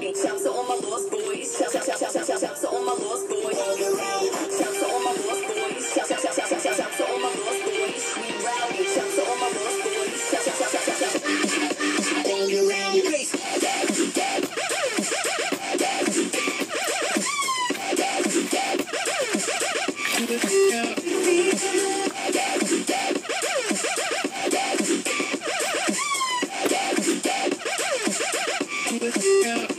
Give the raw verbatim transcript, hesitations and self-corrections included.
rowdy. Shouts to all my lost boys. Shouts shout, shout, shout, shout, shout, shout to all my lost boys. Shouts to all my lost boys. Shout shout, shout, shout, shout, shout, shout to all my lost boys. We rowdy. Shouts to all my lost boys. Shout shout, shout, shout, shout, shout. All around the place. Yeah.